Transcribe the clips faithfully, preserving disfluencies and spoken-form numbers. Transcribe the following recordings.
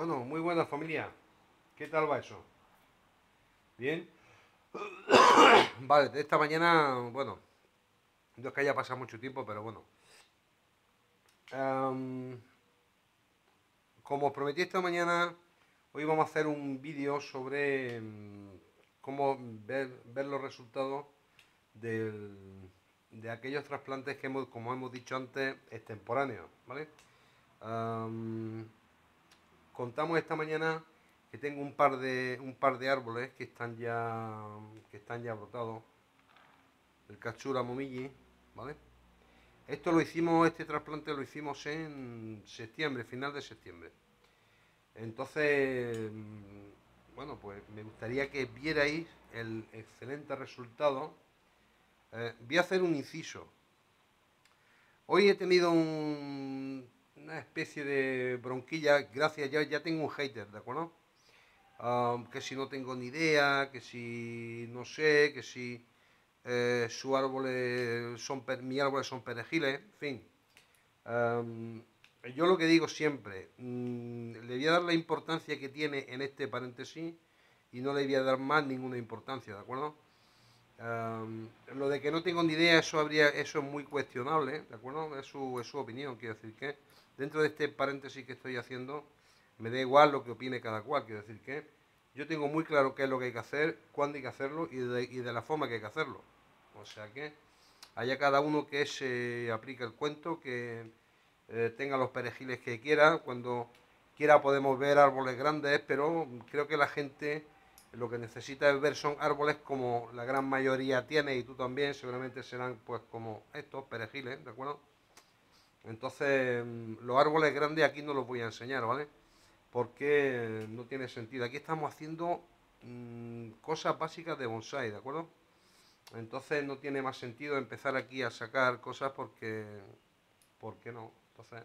Bueno, muy buena familia. ¿Qué tal va eso? ¿Bien? Vale, de esta mañana, bueno, no es que haya pasado mucho tiempo, pero bueno. Am, como os prometí esta mañana, hoy vamos a hacer un vídeo sobre mm, cómo ver, ver los resultados del- de aquellos trasplantes que hemos, como hemos dicho antes, extemporáneos, ¿vale? Am, contamos esta mañana que tengo un par de un par de árboles que están ya que están ya brotados, el Cachura momiji, ¿vale? Esto lo hicimos, este trasplante lo hicimos en septiembre, final de septiembre. Entonces, mm, bueno, pues me gustaría que vierais el excelente resultado. Eh, voy a hacer un inciso. Hoy he tenido un- una especie de bronquilla, gracias, ya, ya tengo un hater, ¿de acuerdo? Um, que si no tengo ni idea, que si no sé, que si eh, su árboles son per- mi árboles son perejiles, en fin. Um, yo lo que digo siempre, mm, le voy a dar la importancia que tiene en este paréntesis y no le voy a dar más ninguna importancia, ¿de acuerdo? Um, lo de que no tengo ni idea, eso habría, eso es muy cuestionable, ¿de acuerdo? Es su, es su opinión, quiero decir que dentro de este paréntesis que estoy haciendo, me da igual lo que opine cada cual, quiero decir que yo tengo muy claro qué es lo que hay que hacer, cuándo hay que hacerlo y de, y de la forma que hay que hacerlo. O sea que haya cada uno que se aplique el cuento, que eh, tenga los perejiles que quiera, cuando quiera podemos ver árboles grandes, pero creo que la gente lo que necesita es ver son árboles como la gran mayoría tiene y tú también, seguramente serán pues como estos perejiles, ¿de acuerdo? Entonces, mm, los árboles grandes aquí no los voy a enseñar, ¿vale? Porque no tiene sentido. Aquí estamos haciendo mmm, cosas básicas de bonsai, ¿de acuerdo? Entonces no tiene más sentido empezar aquí a sacar cosas porque, ¿por qué no? Entonces,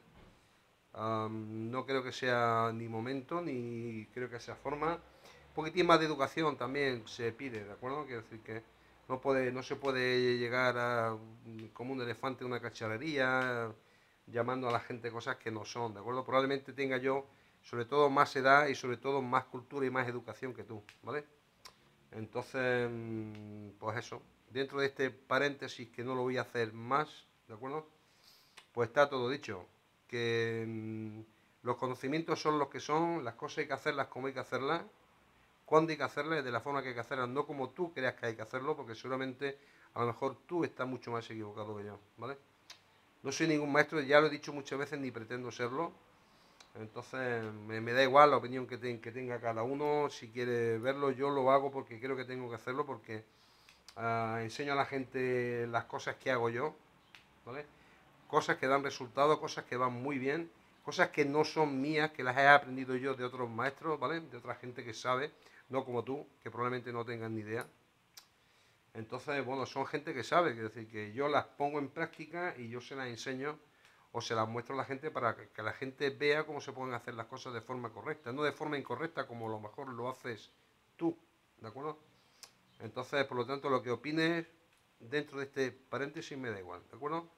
um, no creo que sea ni momento ni creo que sea forma. Un poquitín más de educación también se pide, ¿de acuerdo? Quiero decir que no puede, no se puede llegar a mm, como un elefante a una cacharrería llamando a la gente cosas que no son, ¿de acuerdo? Probablemente tenga yo sobre todo más edad y sobre todo más cultura y más educación que tú, ¿vale? Entonces, mm, pues eso, dentro de este paréntesis que no lo voy a hacer más, ¿de acuerdo? Pues está todo dicho, que mm, los conocimientos son los que son, las cosas hay que hacerlas como hay que hacerlas, cuándo hay que hacerlas, de la forma que hay que hacerlas, no como tú creas que hay que hacerlo, porque seguramente a lo mejor tú estás mucho más equivocado que yo, ¿vale? No soy ningún maestro, ya lo he dicho muchas veces, ni pretendo serlo, entonces me, me da igual la opinión que, te- que tenga cada uno, si quiere verlo yo lo hago porque creo que tengo que hacerlo, porque ah, enseño a la gente las cosas que hago yo, ¿vale? Cosas que dan resultados, cosas que van muy bien, cosas que no son mías, que las he aprendido yo de otros maestros, ¿vale? De otra gente que sabe, no como tú, que probablemente no tengan ni idea. Entonces, bueno, son gente que sabe, es decir, que yo las pongo en práctica y yo se las enseño o se las muestro a la gente para que, que la gente vea cómo se pueden hacer las cosas de forma correcta, no de forma incorrecta como a lo mejor lo haces tú, ¿de acuerdo? Entonces, por lo tanto, lo que opines dentro de este paréntesis me da igual, ¿de acuerdo?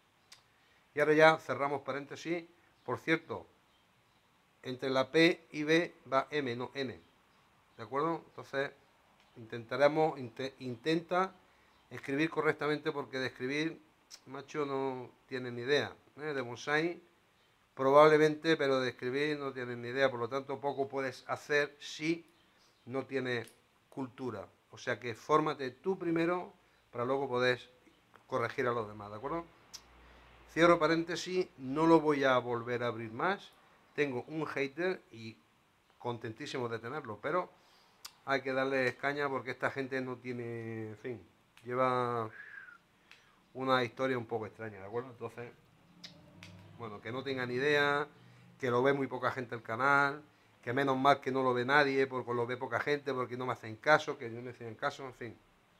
Y ahora ya cerramos paréntesis. Por cierto, entre la P y B va M, no N, ¿de acuerdo? Entonces, intentaremos, inte- intenta escribir correctamente porque de escribir, macho, no tienen ni idea. ¿eh? De bonsai, probablemente, pero de escribir no tienen ni idea. Por lo tanto, poco puedes hacer si no tienes cultura. O sea que fórmate tú primero para luego poder corregir a los demás, ¿de acuerdo? Cierro paréntesis, no lo voy a volver a abrir más. Tengo un hater y contentísimo de tenerlo, pero hay que darle caña porque esta gente no tiene, en fin, lleva una historia un poco extraña, ¿de acuerdo? Entonces, bueno, que no tengan idea, que lo ve muy poca gente el canal, que menos mal que no lo ve nadie porque lo ve poca gente, porque no me hacen caso, que no me hacen caso, en fin.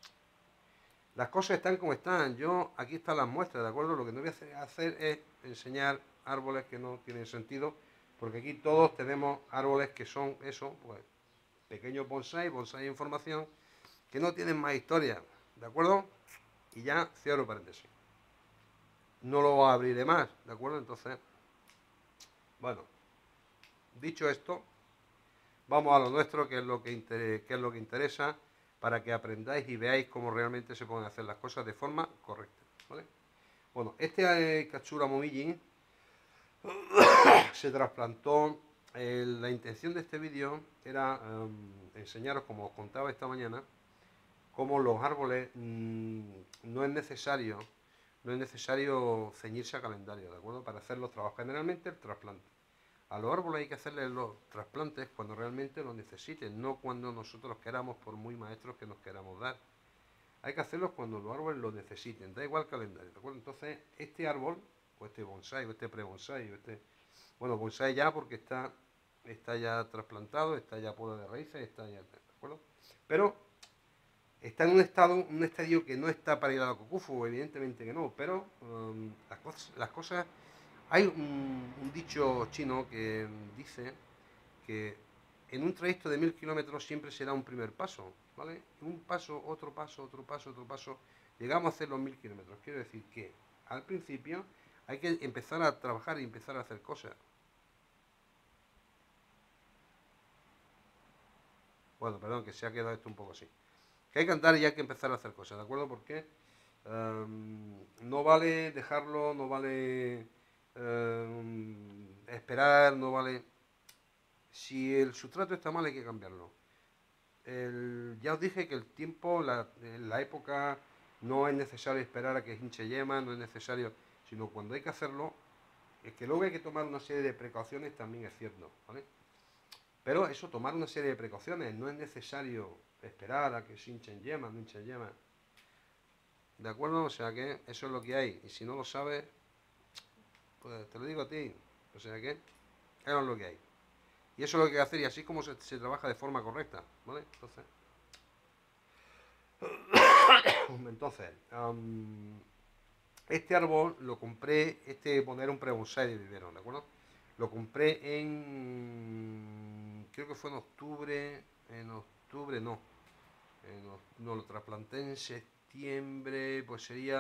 Las cosas están como están. Yo, aquí están las muestras, ¿de acuerdo? Lo que no voy a hacer es enseñar árboles que no tienen sentido, porque aquí todos tenemos árboles que son eso, pues pequeños bonsai, bonsai de información, que no tienen más historia, ¿de acuerdo? Y ya cierro paréntesis. No lo abriré más, ¿de acuerdo? Entonces, bueno, dicho esto, vamos a lo nuestro, que es lo que, inter que es lo que interesa, para que aprendáis y veáis cómo realmente se pueden hacer las cosas de forma correcta, ¿vale? Bueno, este eh, Katsura Momiji se trasplantó. Eh, la intención de este vídeo era eh, enseñaros, como os contaba esta mañana, cómo los árboles mmm, no es necesario no es necesario ceñirse a calendario, ¿de acuerdo? Para hacer los trabajos. Generalmente el trasplante. A los árboles hay que hacerles los trasplantes cuando realmente lo necesiten, no cuando nosotros queramos, por muy maestros que nos queramos dar. Hay que hacerlos cuando los árboles lo necesiten, da igual calendario, ¿de acuerdo? Entonces, este árbol, o este bonsai, o este pre-bonsai, o este... Bueno, bonsai ya porque está, está ya trasplantado, está ya poda de raíces, está ya... ¿De acuerdo? Pero está en un estado, un estadio que no está para ir a la Cocufu, evidentemente que no, pero um, las, cosas, las cosas... Hay un, un dicho chino que dice que en un trayecto de mil kilómetros siempre será un primer paso, ¿vale? Un paso, otro paso, otro paso, otro paso, llegamos a hacer los mil kilómetros. Quiero decir que al principio hay que empezar a trabajar y empezar a hacer cosas. Bueno, perdón, que se ha quedado esto un poco así. Que hay que andar y hay que empezar a hacer cosas, ¿de acuerdo? Porque um, no vale dejarlo, no vale um, esperar, no vale... Si el sustrato está mal hay que cambiarlo. El, ya os dije que el tiempo, la, la época, no es necesario esperar a que hinche yema, no es necesario, sino cuando hay que hacerlo, es que luego hay que tomar una serie de precauciones, también es cierto, ¿vale? Pero eso, tomar una serie de precauciones, no es necesario esperar a que se hinchen yemas, no hinchen yemas, ¿de acuerdo? O sea que eso es lo que hay, y si no lo sabes, pues te lo digo a ti, o sea que eso es lo que hay. Y eso es lo que hay que hacer, y así es como se, se trabaja de forma correcta, ¿vale? Entonces... Entonces, um, este árbol lo compré, este poner un pre-bonsai de vivero, ¿de acuerdo? Lo compré en, creo que fue en octubre, en octubre no, en, no, lo trasplanté en septiembre, pues sería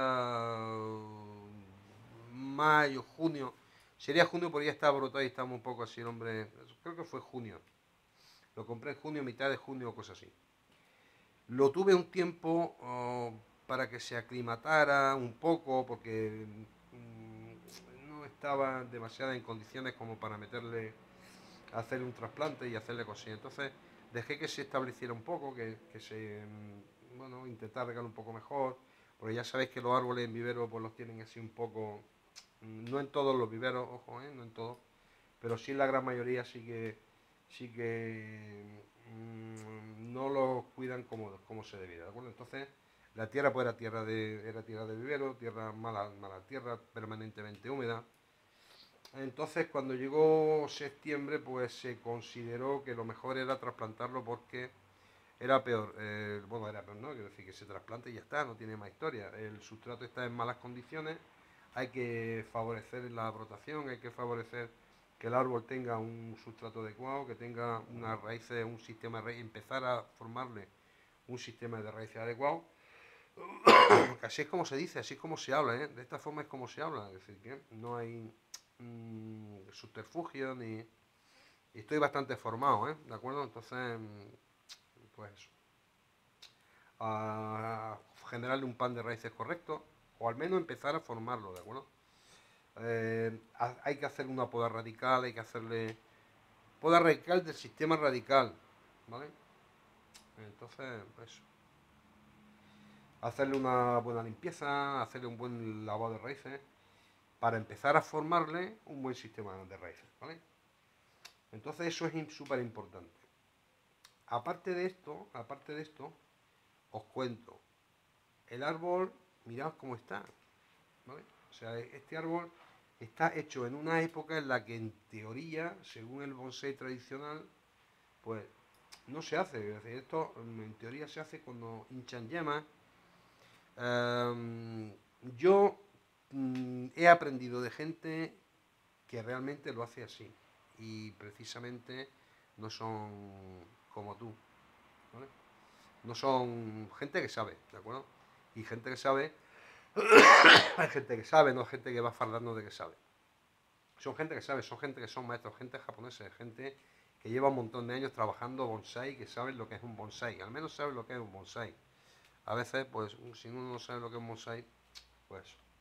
mayo, junio, sería junio porque ya estaba brotado y estamos un poco así, el hombre, creo que fue junio, lo compré en junio, mitad de junio o cosas así. Lo tuve un tiempo oh, para que se aclimatara un poco, porque mmm, no estaba demasiado en condiciones como para meterle, a hacerle un trasplante y hacerle cosas. Entonces dejé que se estableciera un poco, que, que se, mmm, bueno, intentar regar un poco mejor, porque ya sabéis que los árboles en vivero pues los tienen así un poco, mmm, no en todos los viveros, ojo, ¿eh? No en todos, pero sí en la gran mayoría sí que, sí que mmm, no los cuidan como, como se debiera, ¿de acuerdo? Entonces, la tierra pues era tierra de, era tierra de vivero, tierra mala, mala tierra, permanentemente húmeda. Entonces, cuando llegó septiembre, pues se consideró que lo mejor era trasplantarlo porque era peor. Eh, bueno, era peor, ¿no? Quiero decir que se trasplante y ya está, no tiene más historia. El sustrato está en malas condiciones, hay que favorecer la brotación, hay que favorecer que el árbol tenga un sustrato adecuado, que tenga unas raíces, un sistema de raíces, empezar a formarle un sistema de raíces adecuado. Así es como se dice, así es como se habla, ¿eh? De esta forma es como se habla, es decir, que no hay mmm, subterfugio ni... Y estoy bastante formado, ¿eh? ¿De acuerdo? Entonces, pues eso. A generarle un pan de raíces correcto, o al menos empezar a formarlo, ¿de acuerdo? Eh, hay que hacer una poda radical, hay que hacerle poda radical del sistema radical, ¿vale? Entonces, eso. Hacerle una buena limpieza, hacerle un buen lavado de raíces, para empezar a formarle un buen sistema de raíces, ¿vale? Entonces eso es súper importante. Aparte de esto, aparte de esto, os cuento, el árbol, mirad cómo está, ¿vale? O sea, este árbol está hecho en una época en la que en teoría, según el bonsai tradicional, pues no se hace. Es decir, esto en teoría se hace cuando hinchan yemas. Um, yo um, he aprendido de gente que realmente lo hace así y precisamente no son como tú, ¿vale? No son gente que sabe, ¿de acuerdo? Y gente que sabe, hay gente que sabe, no gente que va fardando de que sabe. Son gente que sabe, son gente que son maestros, gente japonesa, gente que lleva un montón de años trabajando bonsai, que saben lo que es un bonsai, al menos saben lo que es un bonsai. A veces, pues, si uno no sabe lo que es un bonsai, pues...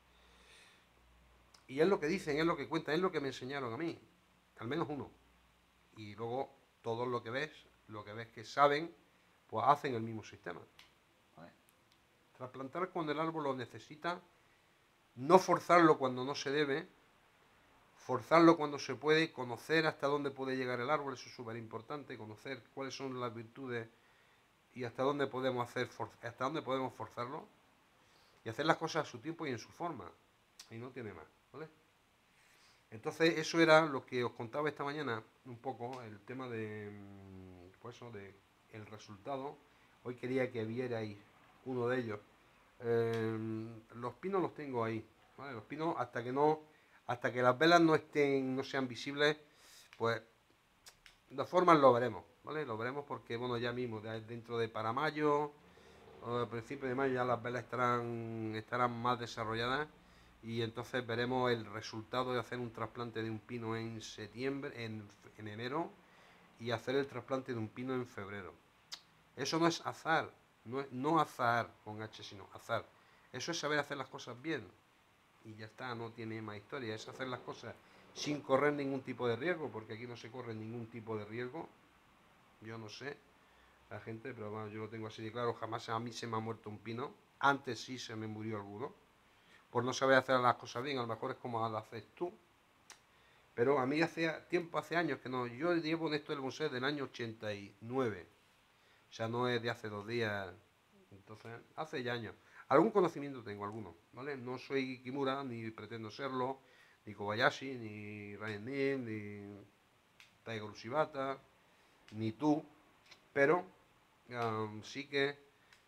Y es lo que dicen, es lo que cuentan, es lo que me enseñaron a mí, al menos uno. Y luego, todo lo que ves, lo que ves que saben, pues hacen el mismo sistema. ¿Vale? Trasplantar cuando el árbol lo necesita, no forzarlo cuando no se debe, forzarlo cuando se puede, conocer hasta dónde puede llegar el árbol, eso es súper importante, conocer cuáles son las virtudes y hasta dónde podemos hacer hasta dónde podemos forzarlo y hacer las cosas a su tiempo y en su forma. Y no tiene más, ¿vale? Entonces eso era lo que os contaba esta mañana, un poco, el tema de, pues eso, de el resultado. Hoy quería que vierais uno de ellos. Eh, los pinos los tengo ahí, ¿vale? Los pinos hasta que no, hasta que las velas no estén, no sean visibles, pues de formas lo veremos, ¿vale? Lo veremos porque, bueno, ya mismo, dentro de para mayo, o a principios de mayo ya las velas estarán, estarán más desarrolladas y entonces veremos el resultado de hacer un trasplante de un pino en septiembre, en, en enero y hacer el trasplante de un pino en febrero. Eso no es azar, no, es, no azar con H, sino azar. Eso es saber hacer las cosas bien y ya está, no tiene más historia. Es hacer las cosas sin correr ningún tipo de riesgo, porque aquí no se corre ningún tipo de riesgo. Yo no sé la gente, pero bueno, yo lo tengo así de claro. Jamás a mí se me ha muerto un pino. Antes sí se me murió alguno. Por no saber hacer las cosas bien, a lo mejor es como las haces tú. Pero a mí hace tiempo, hace años que no. Yo llevo en esto del bonsai del año ochenta y nueve. O sea, no es de hace dos días. Entonces, hace ya años. Algún conocimiento tengo, alguno, ¿vale? No soy Kimura, ni pretendo serlo, ni Kobayashi, ni Ryan Neal, ni Taiga Shibata, ni tú, pero um, sí que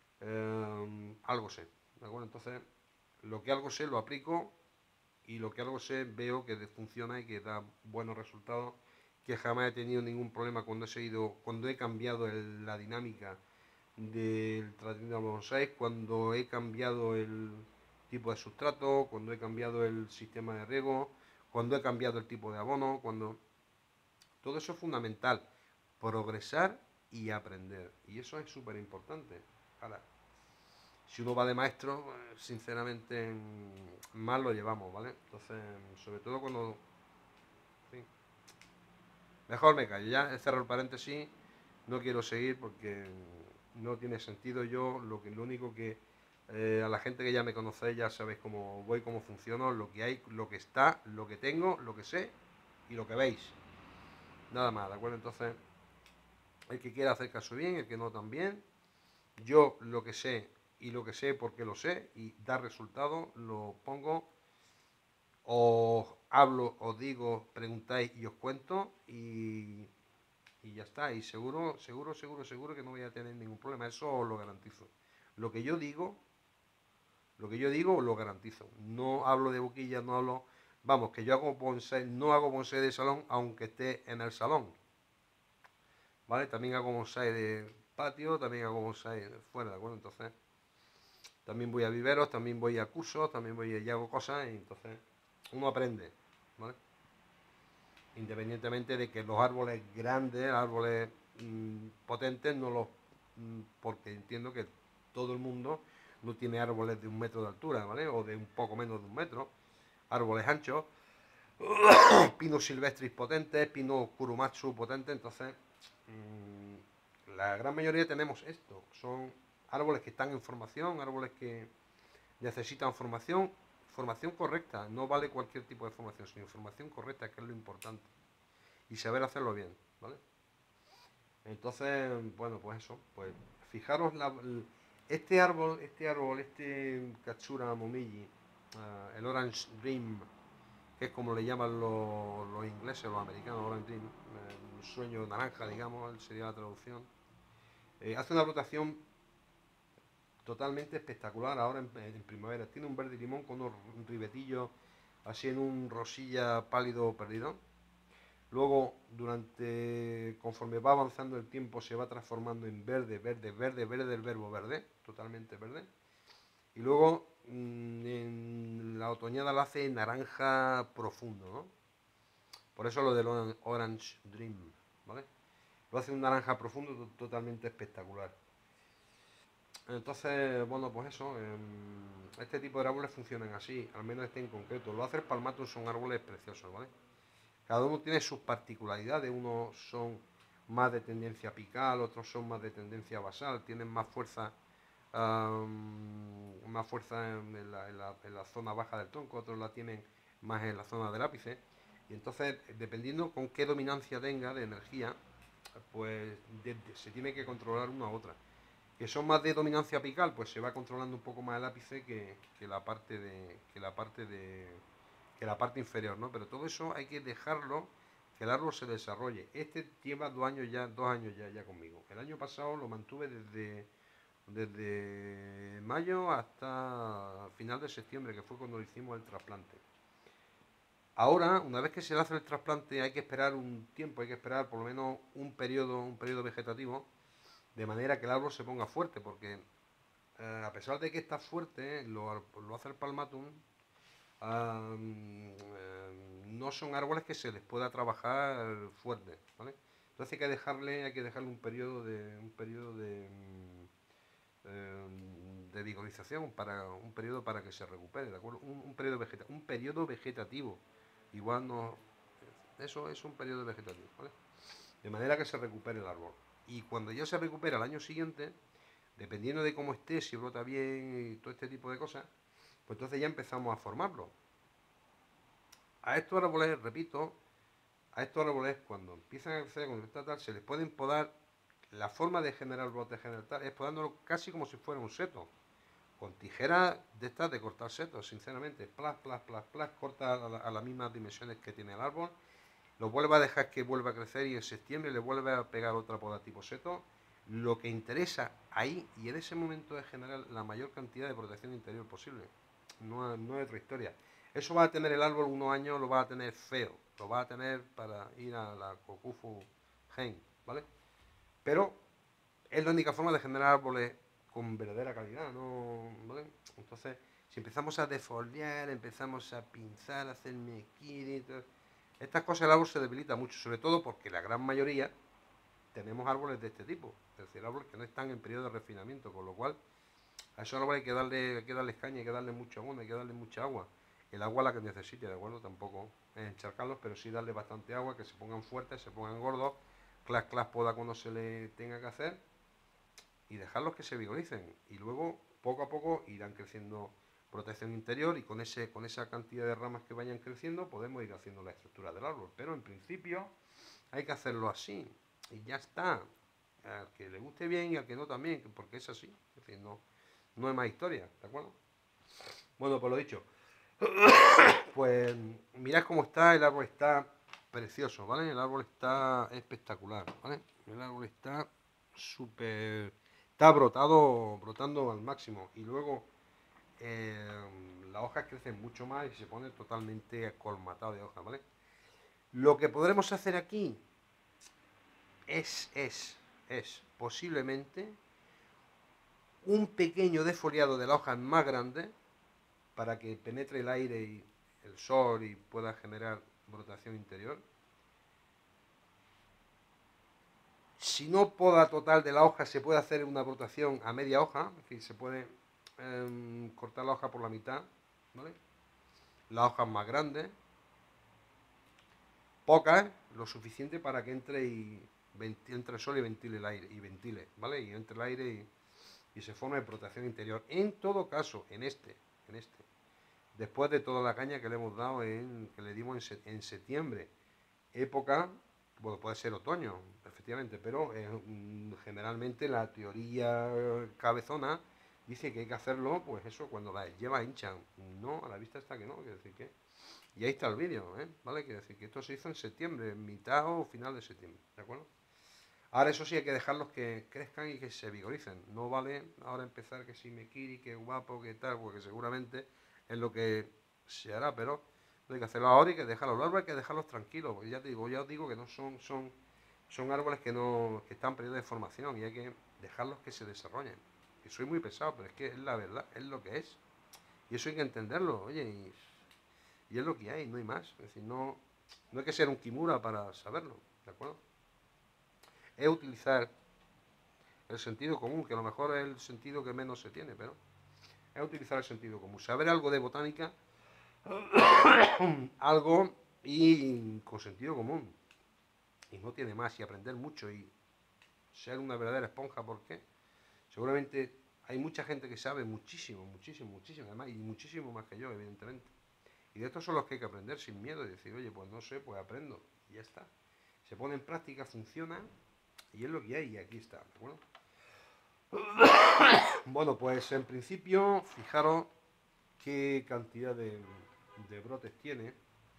um, algo sé, ¿de acuerdo? Entonces, lo que algo sé lo aplico y lo que algo sé veo que funciona y que da buenos resultados, que jamás he tenido ningún problema cuando he seguido, cuando he cambiado el, la dinámica del tratamiento de bonsai, cuando he cambiado el tipo de sustrato, cuando he cambiado el sistema de riego, cuando he cambiado el tipo de abono, cuando... Todo eso es fundamental, progresar y aprender. Y eso es súper importante. Ahora, si uno va de maestro, sinceramente, mal lo llevamos, ¿vale? Entonces, sobre todo cuando... Sí. Mejor me callo, ya he cerrado el paréntesis, no quiero seguir porque no tiene sentido. Yo lo que lo único que eh, a la gente que ya me conocéis ya sabéis cómo voy, cómo funciono, lo que hay, lo que está, lo que tengo, lo que sé y lo que veis. Nada más, ¿de acuerdo? Entonces, el que quiera hacer caso bien, el que no también. Yo lo que sé y lo que sé porque lo sé y da resultado, lo pongo, os hablo, os digo, preguntáis y os cuento y y ya está. Y seguro, seguro, seguro, seguro que no voy a tener ningún problema. Eso os lo garantizo. Lo que yo digo, lo que yo digo, os lo garantizo. No hablo de boquilla, no hablo... Vamos, que yo hago bonsai, no hago bonsai de salón, aunque esté en el salón. ¿Vale? También hago bonsai de patio, también hago bonsai fuera, ¿de acuerdo? Entonces, también voy a viveros, también voy a cursos, también voy y hago cosas, y entonces uno aprende, ¿vale? Independientemente de que los árboles grandes, árboles mmm, potentes, no los... Mmm, porque entiendo que todo el mundo no tiene árboles de un metro de altura, ¿vale? O de un poco menos de un metro. Árboles anchos, pinos silvestris potentes, pinos kurumatsu potentes, entonces mmm, la gran mayoría tenemos esto. Son árboles que están en formación, árboles que necesitan formación, formación correcta. No vale cualquier tipo de formación, sino formación correcta, que es lo importante. Y saber hacerlo bien, ¿vale? Entonces, bueno, pues eso, pues fijaros la, este árbol, este árbol, este Katsura Momiji, uh, el Orange Dream, que es como le llaman los, los ingleses, los americanos, Orange Dream, el sueño naranja, digamos, sería la traducción, eh, hace una rotación totalmente espectacular ahora en, en primavera. Tiene un verde limón con unos ribetillos así en un rosilla pálido perdido. Luego, durante, conforme va avanzando el tiempo, se va transformando en verde, verde, verde, verde del verbo verde, totalmente verde. Y luego, mmm, en la otoñada la hace naranja profundo, ¿no? Por eso lo del Orange Dream, ¿vale? lo hace un naranja profundo to- totalmente espectacular. Entonces, bueno, pues eso, em, este tipo de árboles funcionan así, al menos este en concreto. Los Acer palmatum son árboles preciosos, ¿vale? Cada uno tiene sus particularidades, unos son más de tendencia apical, otros son más de tendencia basal, tienen más fuerza, am, más fuerza en, en la, en la- en la zona baja del tronco, otros la tienen más en la zona del ápice. Y entonces, dependiendo con qué dominancia tenga de energía, pues de- de- se tiene que controlar una u otra. Que son más de dominancia apical, pues se va controlando un poco más el ápice que, que la parte de que la parte de que la parte inferior, ¿no? Pero todo eso hay que dejarlo que el árbol se desarrolle. Este lleva dos años ya, dos años ya, ya conmigo. El año pasado lo mantuve desde desde mayo hasta final de septiembre, que fue cuando hicimos el trasplante. Ahora, una vez que se le hace el trasplante, hay que esperar un tiempo, hay que esperar por lo menos un periodo, un periodo vegetativo, de manera que el árbol se ponga fuerte, porque eh, a pesar de que está fuerte, lo, lo hace el palmatum, ah, eh, no son árboles que se les pueda trabajar fuerte, ¿vale? Entonces hay que dejarle, hay que dejarle un periodo de, un periodo de, mm, eh, de vigorización para un periodo para que se recupere, ¿de acuerdo? Un, un periodo vegeta, un periodo vegetativo. Igual no, eso es un periodo vegetativo, ¿vale? De manera que se recupere el árbol. Y cuando ya se recupera el año siguiente, dependiendo de cómo esté, si brota bien y todo este tipo de cosas, pues entonces ya empezamos a formarlo. A estos árboles, repito, a estos árboles cuando empiezan a crecer, cuando está tal, se les pueden podar. La forma de generar brotes general es podándolo casi como si fuera un seto. Con tijeras de estas de cortar setos, sinceramente. Plas, plas, plas, plas, corta a, la, a las mismas dimensiones que tiene el árbol. Lo vuelve a dejar que vuelva a crecer y en septiembre le vuelve a pegar otra poda tipo seto. Lo que interesa ahí y en ese momento es generar la mayor cantidad de protección interior posible. No, no es otra historia. Eso va a tener el árbol unos años, lo va a tener feo. Lo va a tener para ir a la Kokufu Gen, ¿vale? Pero es la única forma de generar árboles con verdadera calidad, ¿no? ¿Vale? Entonces, si empezamos a defoliar, empezamos a pinzar, a hacer mequiri, estas cosas el árbol se debilita mucho, sobre todo porque la gran mayoría tenemos árboles de este tipo, es decir, árboles que no están en periodo de refinamiento, con lo cual a esos árboles hay que darle, hay que darles caña, hay que darle mucho abono, hay que darle mucha agua. El agua la que necesite, ¿de acuerdo? Tampoco es encharcarlos, pero sí darle bastante agua, que se pongan fuertes, se pongan gordos, clas, clas, poda cuando se le tenga que hacer y dejarlos que se vigoricen. Y luego, poco a poco, irán creciendo protección interior y con, ese, con esa cantidad de ramas que vayan creciendo podemos ir haciendo la estructura del árbol. Pero en principio hay que hacerlo así y ya está. Al que le guste bien y al que no también, porque es así. Es decir, no, no hay más historia, ¿de acuerdo? Bueno, pues lo dicho. Pues mirad cómo está, el árbol está precioso, ¿vale? El árbol está espectacular, ¿vale? El árbol está súper... Está brotado, brotando al máximo. Y luego eh, las hojas crecen mucho más y se pone totalmente colmatado de hojas, ¿vale? Lo que podremos hacer aquí es, es, es posiblemente un pequeño defoliado de la hoja más grande para que penetre el aire y el sol y pueda generar brotación interior. Si no poda total de la hoja, se puede hacer una brotación a media hoja, es decir, se puede eh, cortar la hoja por la mitad, ¿vale? La hoja más grande, pocas, lo suficiente para que entre y entre el sol y ventile el aire, y ventile, ¿vale? Y entre el aire y, y se forme protección interior. En todo caso, en este, en este, después de toda la caña que le hemos dado, en, que le dimos en, en septiembre, época, bueno, puede ser otoño, efectivamente, pero eh, generalmente la teoría cabezona dice que hay que hacerlo, pues eso, cuando las llevas hinchan. No, a la vista está que no, quiere decir que... Y ahí está el vídeo, ¿eh? ¿Vale? Quiere decir que esto se hizo en septiembre, en mitad o final de septiembre, ¿de acuerdo? Ahora eso sí hay que dejarlos que crezcan y que se vigoricen. No vale ahora empezar que si me quiere, que guapo, que tal, porque seguramente es lo que se hará, pero hay que hacerlo ahora y que dejarlos. Los árboles hay que dejarlos tranquilos, porque ya te digo, ya os digo que no son, son, son árboles que no, que están en periodo de formación y hay que dejarlos que se desarrollen. Que soy muy pesado, pero es que es la verdad, es lo que es. Y eso hay que entenderlo, oye, y, y es lo que hay, no hay más. Es decir, no, no hay que ser un kimura para saberlo, ¿de acuerdo? es utilizar el sentido común, que a lo mejor es el sentido que menos se tiene, pero es utilizar el sentido común. Saber algo de botánica, algo y con sentido común. Y no tiene más, y aprender mucho y ser una verdadera esponja, porque seguramente hay mucha gente que sabe muchísimo, muchísimo, muchísimo, además, y muchísimo más que yo, evidentemente. Y de estos son los que hay que aprender sin miedo y decir, oye, pues no sé, pues aprendo. Y ya está. Se pone en práctica, funciona, y es lo que hay, y aquí está. ¿De acuerdo? Bueno, pues en principio, fijaros qué cantidad de, de brotes tiene.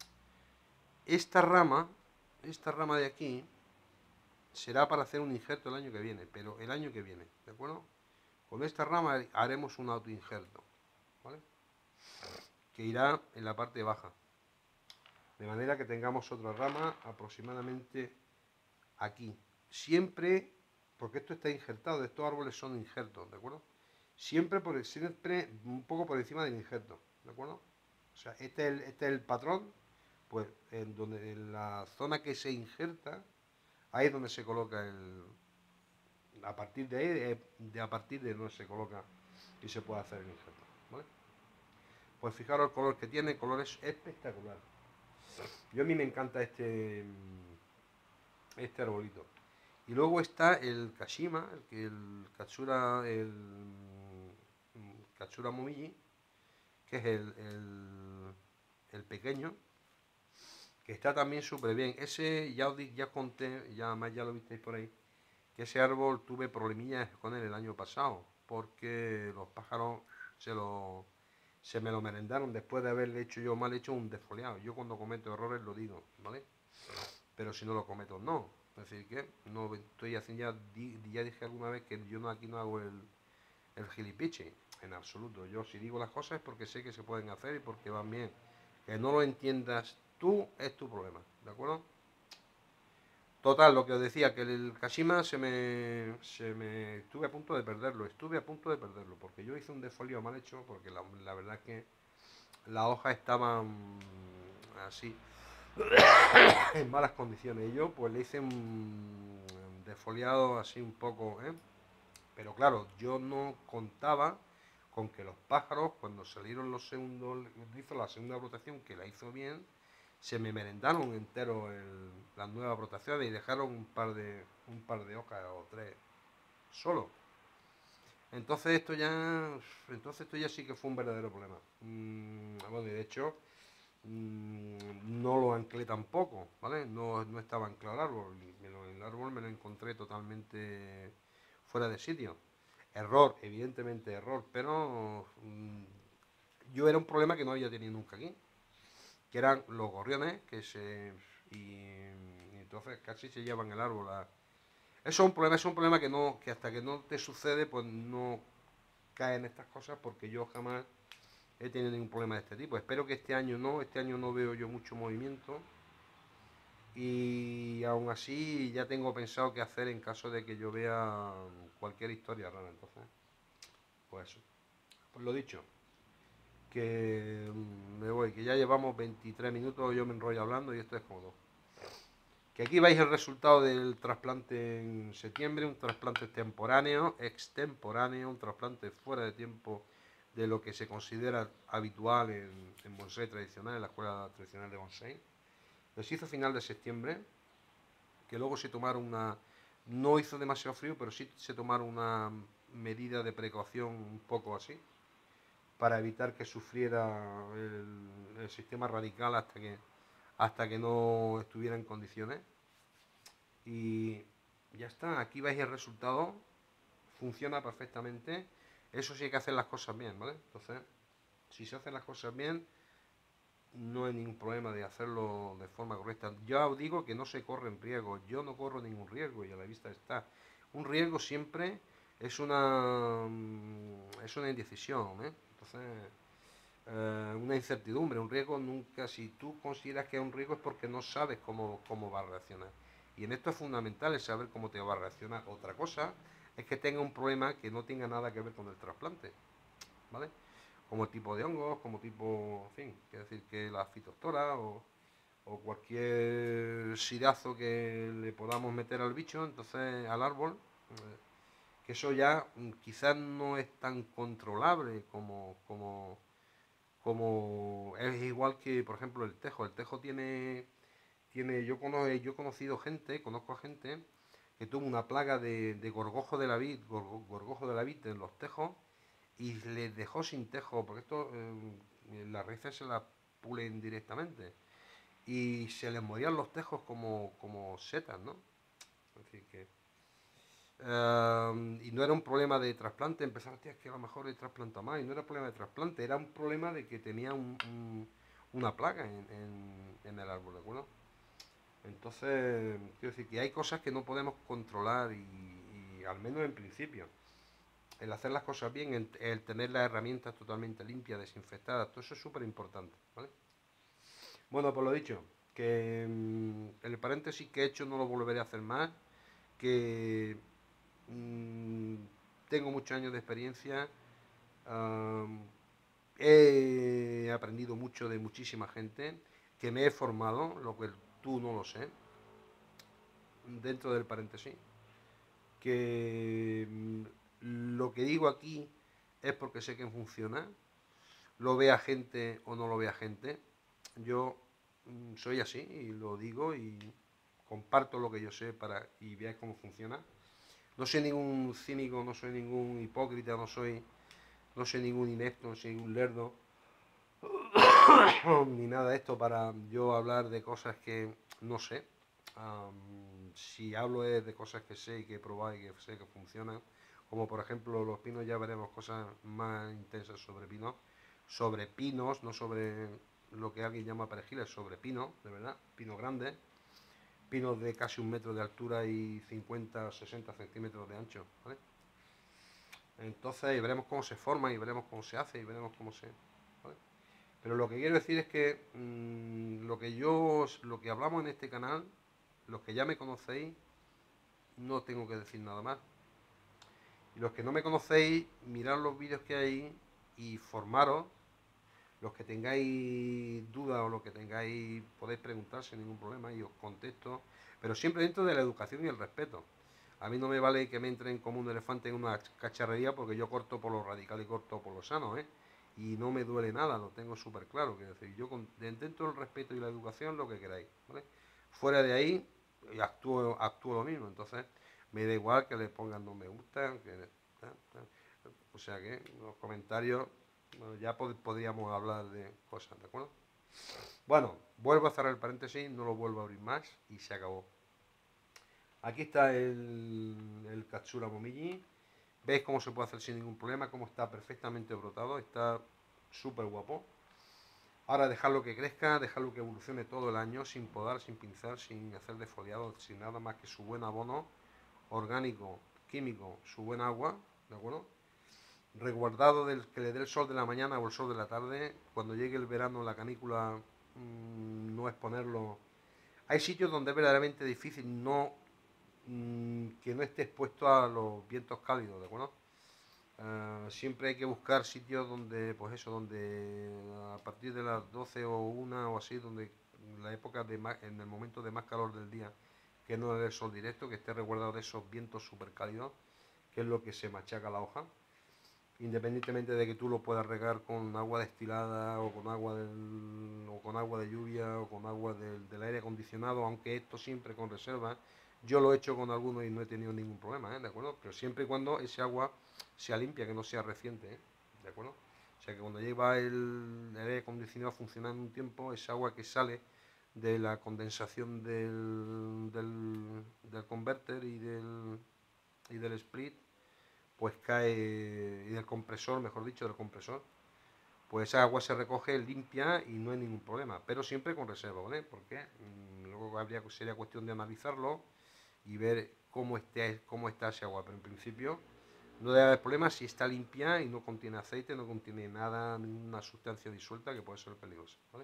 Esta rama, esta rama de aquí, será para hacer un injerto el año que viene, pero el año que viene, ¿de acuerdo? Con esta rama haremos un autoinjerto, ¿vale? Que irá en la parte baja. De manera que tengamos otra rama aproximadamente aquí. Siempre, porque esto está injertado, estos árboles son injertos, ¿de acuerdo? Siempre, por, siempre un poco por encima del injerto, ¿de acuerdo? O sea, este es el, este es el patrón, pues en, donde, en la zona que se injerta, ahí es donde se coloca el... A partir de ahí, de, a partir de donde se coloca y se puede hacer el injerto, ¿vale? Pues fijaros el color que tiene, el color es espectacular. Yo a mí me encanta este, este arbolito. Y luego está el Kashima, el, que el Katsura, el Katsura Momiji, que es el, el, el pequeño, que está también súper bien. Ese ya os di, ya conté, ya más ya lo visteis por ahí, que ese árbol tuve problemillas con él el año pasado, porque los pájaros se lo se me lo merendaron después de haberle hecho yo mal hecho un desfoliado. Yo cuando cometo errores lo digo, ¿vale? Pero si no lo cometo, no. Es decir, que no estoy haciendo, ya, ya dije alguna vez que yo no aquí no hago el, el gilipiche, en absoluto. Yo si digo las cosas es porque sé que se pueden hacer y porque van bien. Que no lo entiendas tú es tu problema, ¿de acuerdo? Total, lo que os decía, que el Kashima se me, se me... Estuve a punto de perderlo, estuve a punto de perderlo, porque yo hice un desfolio mal hecho, porque la, la verdad es que las hojas estaban así, en malas condiciones. Y yo pues le hice un desfoliado así un poco, ¿eh? Pero claro, yo no contaba con que los pájaros, cuando salieron los segundos, hizo la segunda brotación, que la hizo bien, se me merendaron entero el, las nuevas brotaciones y dejaron un par de un par de hojas o tres solo. Entonces esto ya entonces esto ya sí que fue un verdadero problema. Mm, bueno, de hecho mm, no lo anclé tampoco, ¿vale? No, no estaba anclado el árbol, el árbol me lo encontré totalmente fuera de sitio. Error, evidentemente error, pero mm, yo era un problema que no había tenido nunca aquí, que eran los gorriones que se y, y entonces casi se llevan el árbol a... Eso es un problema, es un problema que no, que hasta que no te sucede, pues no caen estas cosas, porque yo jamás he tenido ningún problema de este tipo. Espero que este año no, este año no veo yo mucho movimiento. Y aún así ya tengo pensado qué hacer en caso de que yo vea cualquier historia rara. Entonces, pues eso. Pues lo dicho, que me voy, que ya llevamos veintitrés minutos, yo me enrollo hablando y esto es cómodo. Que aquí vais el resultado del trasplante en septiembre, un trasplante extemporáneo, extemporáneo, un trasplante fuera de tiempo de lo que se considera habitual en, en bonsai tradicional, en la escuela tradicional de bonsai. Los hizo a final de septiembre, que luego se tomaron una... No hizo demasiado frío, pero sí se tomaron una medida de precaución un poco así, para evitar que sufriera el, el sistema radical hasta que, hasta que no estuviera en condiciones. Y ya está, aquí veis el resultado, funciona perfectamente. Eso sí hay que hacer las cosas bien, ¿vale? Entonces, si se hacen las cosas bien, no hay ningún problema de hacerlo de forma correcta. Yo os digo que no se corren riesgos, yo no corro ningún riesgo y a la vista está. Un riesgo siempre es una es una indecisión, ¿eh? Entonces, eh, una incertidumbre, un riesgo nunca, si tú consideras que es un riesgo es porque no sabes cómo, cómo va a reaccionar. Y en esto es fundamental el saber cómo te va a reaccionar. Otra cosa es que tenga un problema que no tenga nada que ver con el trasplante, ¿vale? Como tipo de hongos, como tipo, en fin, quiero decir que la fitostora o, o cualquier sirazo que le podamos meter al bicho, entonces al árbol, eh, que eso ya mm, quizás no es tan controlable como, como, como es igual que, por ejemplo, el tejo. El tejo tiene, tiene yo, conozco, yo he conocido gente, conozco a gente que tuvo una plaga de, de gorgojo de la vid, gorgo- gorgojo de la vid en los tejos y les dejó sin tejo, porque esto eh, las raíces se las pulen directamente y se les morían los tejos como, como setas, ¿no? Es decir, que eh, y no era un problema de trasplante, empezaron, tío, es que a lo mejor he trasplantado más, y no era problema de trasplante, era un problema de que tenía un, un- una plaga en, en- en el árbol, ¿de acuerdo? Entonces, quiero decir que hay cosas que no podemos controlar y, y al menos en principio. El hacer las cosas bien, el, el tener las herramientas totalmente limpias, desinfectadas, todo eso es súper importante, ¿vale? Bueno, pues lo dicho, que mm, el paréntesis que he hecho no lo volveré a hacer más, que mm, tengo muchos años de experiencia, am, he aprendido mucho de muchísima gente, que me he formado, lo que tú no lo sé, dentro del paréntesis, que mm, lo que digo aquí es porque sé que funciona, lo vea gente o no lo vea gente. Yo mm, soy así y lo digo y comparto lo que yo sé para y veáis cómo funciona. No soy ningún cínico, no soy ningún hipócrita, no soy, no soy ningún inepto, no soy ningún lerdo, ni nada de esto para yo hablar de cosas que no sé. Am, si hablo es de cosas que sé y que he probado y que sé que funcionan, como por ejemplo los pinos, ya veremos cosas más intensas sobre pinos, sobre pinos, no sobre lo que alguien llama perejiles, sobre pino, de verdad, pino grande, pinos de casi un metro de altura y cincuenta o sesenta centímetros de ancho, ¿vale? Entonces, y veremos cómo se forma y veremos cómo se hace y veremos cómo se... ¿vale? Pero lo que quiero decir es que mmm, lo que yo, lo que hablamos en este canal, los que ya me conocéis, no tengo que decir nada más. Y los que no me conocéis, mirad los vídeos que hay y formaros. Los que tengáis dudas o lo que tengáis, podéis preguntar sin ningún problema y os contesto. Pero siempre dentro de la educación y el respeto. A mí no me vale que me entren como un elefante en una cacharrería porque yo corto por lo radical y corto por lo sano, ¿eh? Y no me duele nada, lo tengo súper claro. Quiero decir, yo con, dentro del respeto y la educación, lo que queráis, ¿vale? Fuera de ahí, actúo, actúo lo mismo. Entonces, me da igual que le pongan no me gusta, que, ¿eh? O sea que los comentarios, bueno, ya pod podríamos hablar de cosas, ¿de acuerdo? Bueno, vuelvo a cerrar el paréntesis, no lo vuelvo a abrir más y se acabó. Aquí está el, el Katsura Momiji. Veis cómo se puede hacer sin ningún problema, cómo está perfectamente brotado, está súper guapo. Ahora dejarlo que crezca, dejarlo que evolucione todo el año, sin podar, sin pinzar, sin hacer defoliado, sin nada más que su buen abono orgánico, químico, su buen agua, ¿de acuerdo? Resguardado del que le dé el sol de la mañana o el sol de la tarde. Cuando llegue el verano, la canícula, mmm, no exponerlo. Hay sitios donde es verdaderamente difícil no mmm, que no esté expuesto a los vientos cálidos, ¿de acuerdo? Uh, siempre hay que buscar sitios donde, pues eso, donde a partir de las doce o una o así, donde la época de más, en el momento de más calor del día, que no es el sol directo, que esté resguardado de esos vientos súper cálidos, que es lo que se machaca la hoja, independientemente de que tú lo puedas regar con agua destilada o con agua del, o con agua de lluvia o con agua del, del aire acondicionado, aunque esto siempre con reserva. Yo lo he hecho con algunos y no he tenido ningún problema, ¿eh? ¿De acuerdo? Pero siempre y cuando ese agua sea limpia, que no sea reciente, ¿eh? ¿De acuerdo? O sea que cuando lleva el, el aire acondicionado funcionando un tiempo, esa agua que sale de la condensación del, del, del converter y del, y del split, pues cae, y del compresor, mejor dicho, del compresor, pues esa agua se recoge limpia y no hay ningún problema, pero siempre con reserva, ¿vale? Porque mmm, luego habría, sería cuestión de analizarlo y ver cómo, esté, cómo está ese agua, pero en principio no debe haber problema si está limpia y no contiene aceite, no contiene nada, ninguna sustancia disuelta que puede ser peligrosa, ¿vale?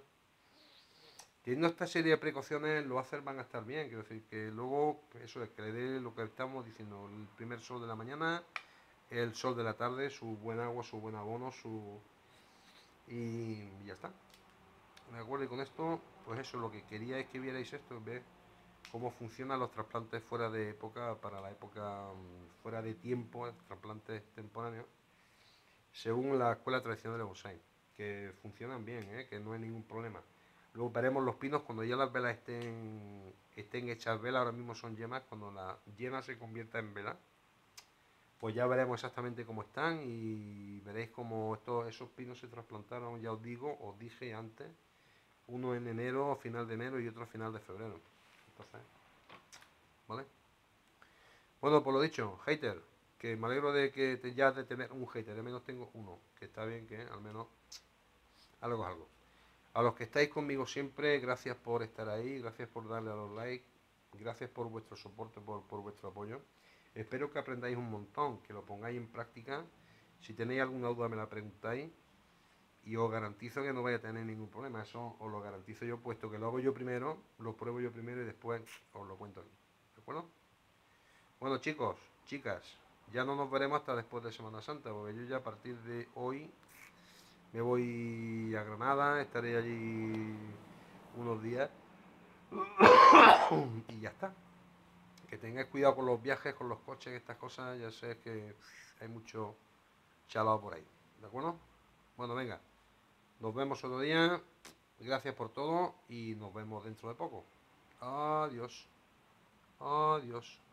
Teniendo esta serie de precauciones, los hacer van a estar bien, quiero decir que luego, eso es que le dé lo que estamos diciendo, el primer sol de la mañana, el sol de la tarde, su buen agua, su buen abono, su... y ya está. ¿De acuerdo? Y con esto, pues eso, lo que quería es que vierais esto, ver cómo funcionan los trasplantes fuera de época, para la época mm, fuera de tiempo, trasplantes temporáneos, según la escuela tradicional de bonsai, que funcionan bien, ¿eh? Que no hay ningún problema. Luego veremos los pinos cuando ya las velas estén, estén hechas velas, ahora mismo son yemas, cuando la yema se convierta en vela, pues ya veremos exactamente cómo están y veréis cómo estos, esos pinos se trasplantaron, ya os digo, os dije antes, uno en enero, final de enero y otro a final de febrero. Entonces, ¿vale? Bueno, por lo dicho, hater, que me alegro de que te, ya de tener un hater, al menos tengo uno, que está bien que al menos algo es algo. A los que estáis conmigo siempre, gracias por estar ahí, gracias por darle a los likes, gracias por vuestro soporte, por, por vuestro apoyo. Espero que aprendáis un montón, que lo pongáis en práctica. Si tenéis alguna duda me la preguntáis y os garantizo que no vais a tener ningún problema. Eso os lo garantizo yo, puesto que lo hago yo primero, lo pruebo yo primero y después os lo cuento aquí. ¿De acuerdo? Bueno, chicos, chicas, ya no nos veremos hasta después de Semana Santa, porque yo ya a partir de hoy me voy a Granada, estaré allí unos días y ya está. Que tengáis cuidado con los viajes, con los coches, estas cosas, ya sé que hay mucho chalado por ahí. ¿De acuerdo? Bueno, venga, nos vemos otro día. Gracias por todo y nos vemos dentro de poco. Adiós. Adiós.